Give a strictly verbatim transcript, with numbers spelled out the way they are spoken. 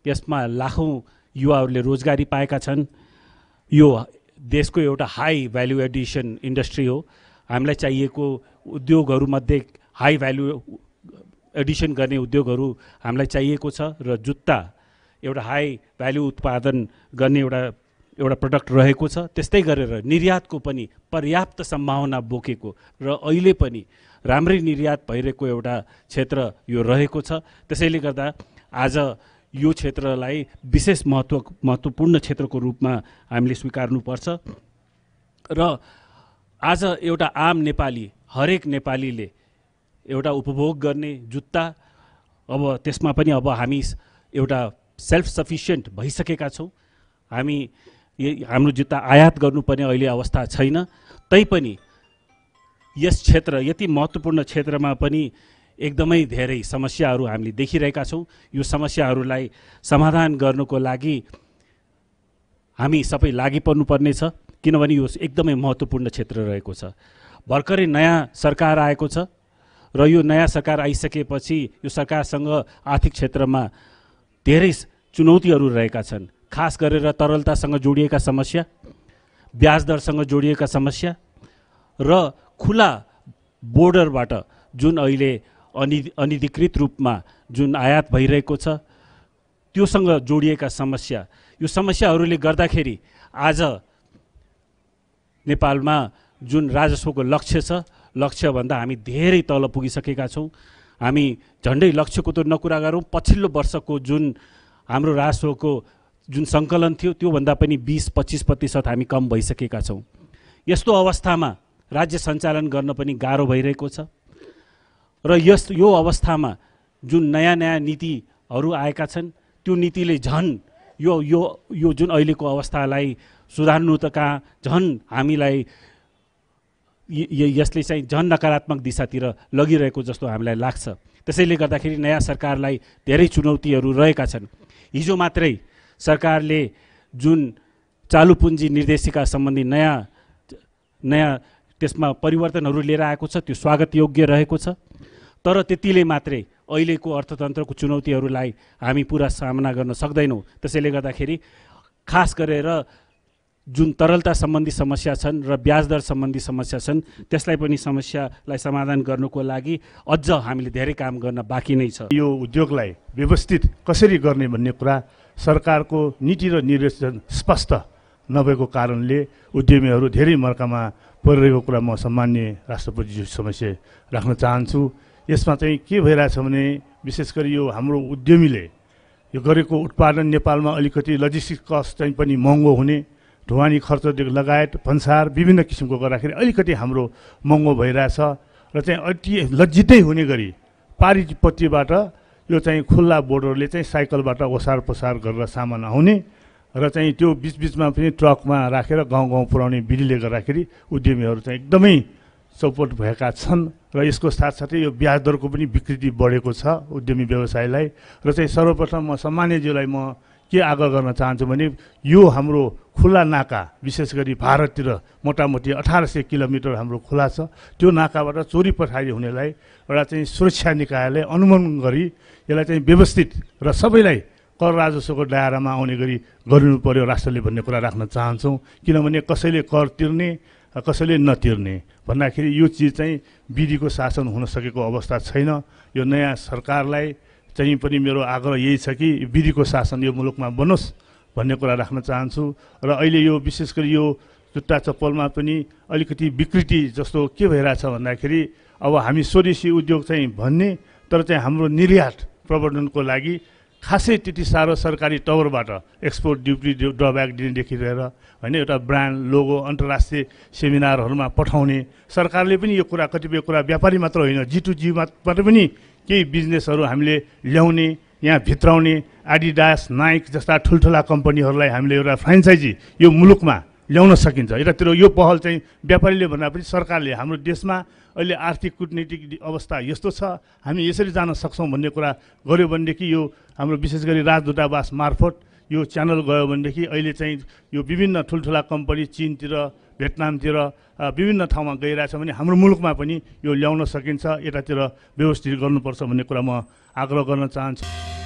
यसमा लाखौं युवाहरूले रोजगारी पाएका छन्। यो देशको एउटा हाई भ्यालु एडिसन इन्डस्ट्री हो। हामीलाई चाहिएको उद्योगहरूमध्ये हाई भ्यालु एडिसन गर्ने उद्योगहरू हामीलाई चाहिएको छ र जुत्ता एउटा हाई भ्यालु उत्पादन गर्ने एउटा एउटा प्रडक्ट रहेको छ। त्यस्तै गरेर निर्यातको पनि पर्याप्त सम्भावना बोकेको र अहिले पनि राम्रै निर्यात भइरहेको एउटा क्षेत्र यो रहेको छ। त्यसैले गर्दा आज यो क्षेत्रलाई विशेष महत्त्व महत्त्वपूर्ण क्षेत्रको रूपमा हामीले स्वीकार्नुपर्छ र आज एउटा आम नेपाली, हरेक नेपालीले एउटा उपभोग गर्ने जुत्ता, अब त्यसमा पनि अब हामी एउटा सेल्फ सफिसियन्ट भइसकेका छौँ। हामी हाम्रो जुत्ता आयात गर्नुपर्ने अहिले अवस्था छैन। तैपनि यस क्षेत्र यति महत्त्वपूर्ण क्षेत्रमा पनि एकदमै धेरै समस्याहरू हामीले देखिरहेका छौँ। यो समस्याहरूलाई समाधान गर्नको लागि हामी सबै लागि पर्नुपर्ने छ, किनभने यो एकदमै महत्त्वपूर्ण क्षेत्र रहेको छ। भर्खरै नयाँ सरकार आएको छ र यो नयाँ सरकार आइसकेपछि यो सरकारसँग आर्थिक क्षेत्रमा धेरै चुनौतीहरू रहेका छन्। खास गरेर तरलतासँग जोडिएका समस्या, ब्याज दरसँग जोडिएका समस्या र खुला बोर्डरबाट जुन अहिले अनि अनधिकृत रूपमा जुन आयात भइरहेको छ त्योसँग जोडिएका समस्या, यो समस्याहरूले गर्दाखेरि आज नेपालमा जुन राजस्वको लक्ष्य छ, लक्ष्यभन्दा हामी धेरै तल पुगिसकेका छौँ। हामी झन्डै लक्ष्यको त नकुरा गरौँ, पछिल्लो वर्षको जुन हाम्रो राजस्वको जुन सङ्कलन थियो त्योभन्दा पनि बिस पच्चिस प्रतिशत हामी कम भइसकेका छौँ। यस्तो अवस्थामा राज्य सञ्चालन गर्न पनि गाह्रो भइरहेको छ र यस यो अवस्थामा जुन नयाँ नयाँ नीतिहरू आएका छन् त्यो नीतिले झन् यो यो यो जुन अहिलेको अवस्थालाई सुधार्नु त कहाँ, झन् हामीलाई यसले चाहिँ झन् नकारात्मक दिशातिर लगिरहेको जस्तो हामीलाई लाग्छ। त्यसैले गर्दाखेरि नयाँ सरकारलाई धेरै चुनौतीहरू रहेका छन्। हिजो मात्रै सरकारले जुन चालु पुँजी निर्देशिका सम्बन्धी नयाँ नयाँ त्यसमा परिवर्तनहरू लिएर आएको छ, त्यो स्वागत योग्य रहेको छ। तर त्यतिले मात्रै अहिलेको अर्थतन्त्रको चुनौतीहरूलाई हामी पुरा सामना गर्न सक्दैनौँ। त्यसैले गर्दाखेरि खास गरेर जुन तरलता सम्बन्धी समस्या छन् र ब्याज दर सम्बन्धी समस्या छन् त्यसलाई पनि समस्यालाई समाधान गर्नुको लागि अझ हामीले धेरै काम गर्न बाँकी नै छ। यो उद्योगलाई व्यवस्थित कसरी गर्ने भन्ने कुरा सरकारको नीति र निर्देशन स्पष्ट नभएको कारणले उद्यमीहरू धेरै मर्कामा परिरहेको कुरा म सम्मान्य राष्ट्रपतिज्यू समस्या राख्न चाहन्छु। यसमा चाहिँ के भइरहेछ भने विशेष गरी यो हाम्रो उद्यमीले यो गरेको उत्पादन नेपालमा अलिकति लजिस्टिक कस्ट चाहिँ पनि महँगो हुने, ढुवानी खर्चदेखि लगायत भन्सार विभिन्न किसिमको गर्दाखेरि अलिकति हाम्रो महँगो भइरहेछ र चाहिँ अति लज्जितै हुने गरी पारिपट्टिबाट यो चाहिँ खुल्ला बोर्डरले चाहिँ साइकलबाट ओसार पसार गरेर सामान आउने र चाहिँ त्यो बिचबिचमा पनि ट्रकमा राखेर गाउँ गाउँ पुर्याउने विधिले गर्दाखेरि उद्यमीहरू चाहिँ एकदमै चौपट भएका छन् र यसको साथसाथै यो ब्याज दरको पनि विकृति बढेको छ उद्यमी व्यवसायलाई। र चाहिँ सर्वप्रथम म सम्मान्यज्यूलाई म के आग्रह गर्न चाहन्छु भने यो हाम्रो खुला नाका विशेष गरी भारततिर मोटामोटी अठार सय किलोमिटर हाम्रो खुला छ, त्यो नाकाबाट चोरी पठारी हुनेलाई एउटा चाहिँ सुरक्षा निकायले अनुमोदन गरी यसलाई चाहिँ व्यवस्थित र सबैलाई कर राजस्वको दायरामा आउने गरी गरिनु पर्यो राष्ट्रले भन्ने कुरा राख्न चाहन्छौँ। किनभने कसैले कर तिर्ने कसैले नतिर्ने भन्दाखेरि यो चिज चाहिँ विधिको शासन हुन सकेको अवस्था छैन। यो नयाँ सरकारलाई चाहिँ पनि मेरो आग्रह यही छ कि विधिको शासन यो मुलुकमा बनोस् भन्ने कुरा राख्न चाहन्छु। र अहिले यो विशेष गरी यो जुत्ता चप्पलमा पनि अलिकति विकृति जस्तो के भइरहेछ भन्दाखेरि अब हामी स्वदेशी उद्योग चाहिँ भन्ने तर चाहिँ हाम्रो निर्यात प्रवर्धनको लागि खासै त्यति साह्रो सरकारी तवरबाट एक्सपोर्ट ड्युटी ड्रब्याक दिनेदेखि लिएर होइन एउटा ब्रान्ड लोगो अन्तर्राष्ट्रिय सेमिनारहरूमा पठाउने सरकारले पनि यो कुरा कतिपय कुरा व्यापारी मात्र होइन जी टू जीबाट पनि केही बिजनेसहरू हामीले ल्याउने यहाँ भित्राउने एडिडास नाइक जस्ता ठुल्ठुला कम्पनीहरूलाई हामीले एउटा फ्रेन्चाइजी यो मुलुकमा ल्याउन सकिन्छ। यतातिर यो पहल चाहिँ व्यापारीले भन्दा पनि सरकारले हाम्रो देशमा अहिले आर्थिक कूटनीतिक अवस्था यस्तो छ हामी यसरी जान सक्छौँ भन्ने कुरा गर्यो भनेदेखि यो हाम्रो विशेष गरी राजदूतावास मार्फत यो च्यानल गयो भनेदेखि अहिले चाहिँ यो विभिन्न ठुल्ठुला कम्पनी चीनतिर भियतनामतिर विभिन्न ठाउँमा गइरहेछ भने हाम्रो मुलुकमा पनि यो ल्याउन सकिन्छ। यतातिर व्यवस्थित गर्नुपर्छ भन्ने कुरा म आग्रह गर्न चाहन्छु।